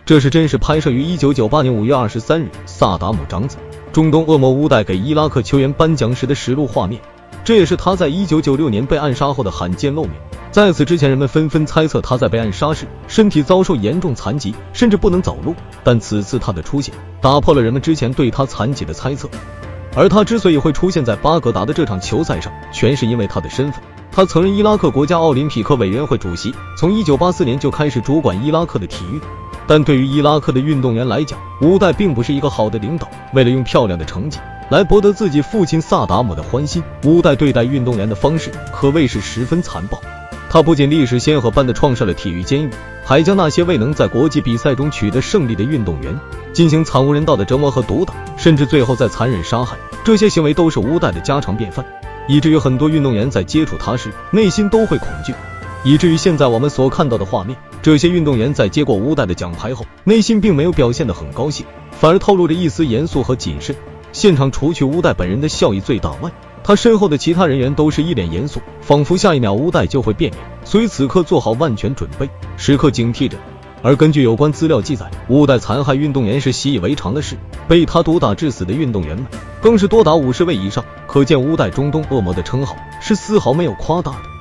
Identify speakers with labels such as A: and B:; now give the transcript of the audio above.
A: 这是真实拍摄于1998年5月23日萨达姆长子中东恶魔乌代给伊拉克球员颁奖时的实录画面，这也是他在1996年被暗杀后的罕见露面。在此之前，人们纷纷猜测他在被暗杀时身体遭受严重残疾，甚至不能走路，但此次他的出现打破了人们之前对他残疾的猜测。而他之所以会出现在巴格达的这场球赛上，全是因为他的身份。他曾任伊拉克国家奥林匹克委员会主席，从1984年就开始主管伊拉克的体育。但对于伊拉克的运动员来讲，乌代并不是一个好的领导。为了用漂亮的成绩来博得自己父亲萨达姆的欢心，乌代对待运动员的方式可谓是十分残暴。他不仅历史先河般的创设了体育监狱，还将那些未能在国际比赛中取得胜利的运动员进行惨无人道的折磨和毒打，甚至最后再残忍杀害。这些行为都是乌代的家常便饭，以至于很多运动员在接触他时内心都会恐惧，以至于现在我们所看到的画面，这些运动员在接过乌代的奖牌后，内心并没有表现得很高兴，反而透露着一丝严肃和谨慎。现场除去乌代本人的笑意最大外，他身后的其他人员都是一脸严肃，仿佛下一秒乌代就会变脸，所以此刻做好万全准备，时刻警惕着。而根据有关资料记载，乌代残害运动员是习以为常的事，被他毒打致死的运动员们更是多达50位以上，可见乌代中东恶魔的称号是丝毫没有夸大的。